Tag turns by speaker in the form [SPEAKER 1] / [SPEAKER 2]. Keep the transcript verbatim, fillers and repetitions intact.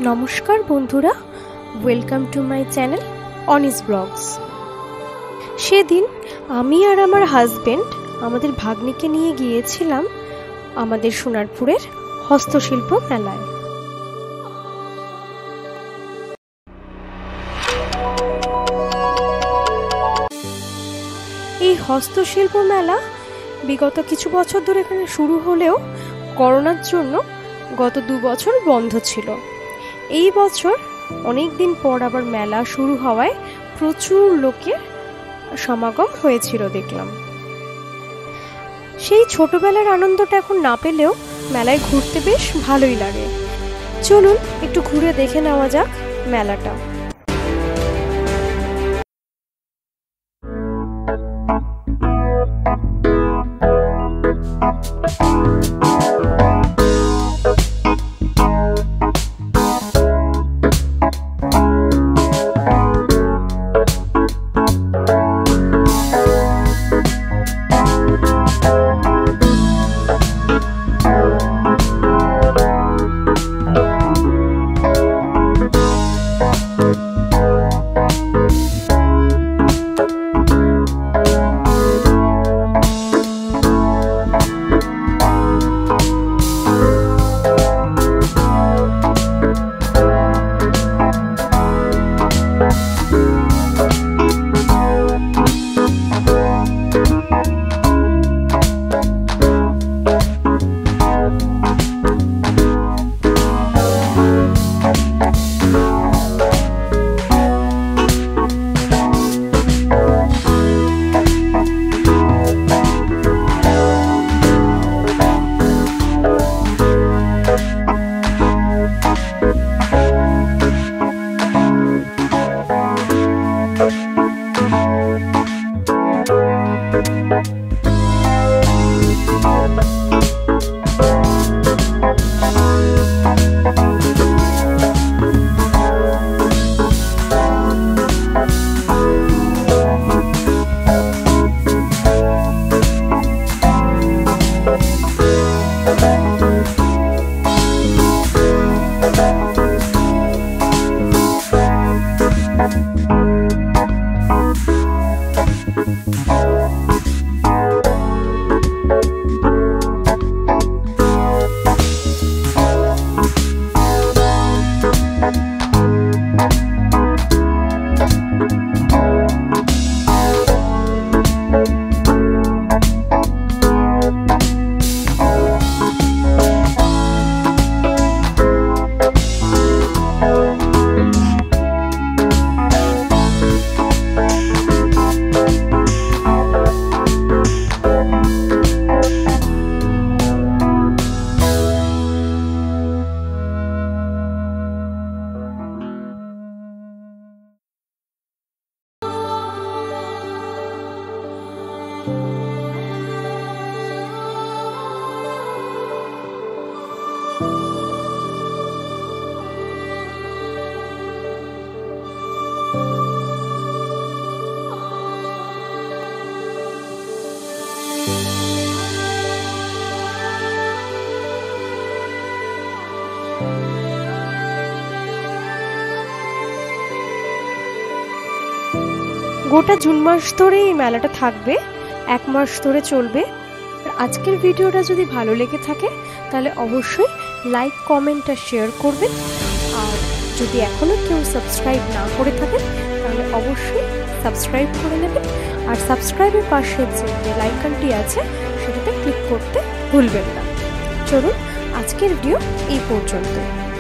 [SPEAKER 1] নমস্কার বন্ধুরা, welcome to my channel Anis blogs. সেদিন আমি আর আমার হাজবেন্ড আমাদের ভাগ্নিকে নিয়ে গিয়েছিলাম আমাদের সোনারপুরের হস্তশিল্প মেলায়। এই হস্তশিল্প মেলা বিগত কিছু বছর ধরে এখানে শুরু হলেও করোনার জন্য গত দু বছর বন্ধ ছিল। এই বছর অনেক দিন পর আবার মেলা শুরু হওয়ায় প্রচুর লোকের সমাগম হয়েছিল দেখলাম। সেই ছোটবেলার আনন্দটা এখন না পেলেও মেলায় ঘুরতে বেশ ভালোই লাগে। চলুন একটু ঘুরে দেখে নেওয়া যাক মেলাটা। গোটা জুন মাস ধরে এই মেলাটা থাকবে, এক মাস ধরে চলবে। আজকের ভিডিওটা যদি ভালো লেগে থাকে তাহলে অবশ্যই লাইক, কমেন্ট আর শেয়ার করবেন। আর যদি এখনও কেউ সাবস্ক্রাইব না করে থাকেন তাহলে অবশ্যই সাবস্ক্রাইব করে নেবেন। আর সাবস্ক্রাইবের পাশে যে বেল আইকনটি আছে সেটাতে ক্লিক করতে ভুলবেন না। চলুন আজকের ভিডিও এই পর্যন্ত।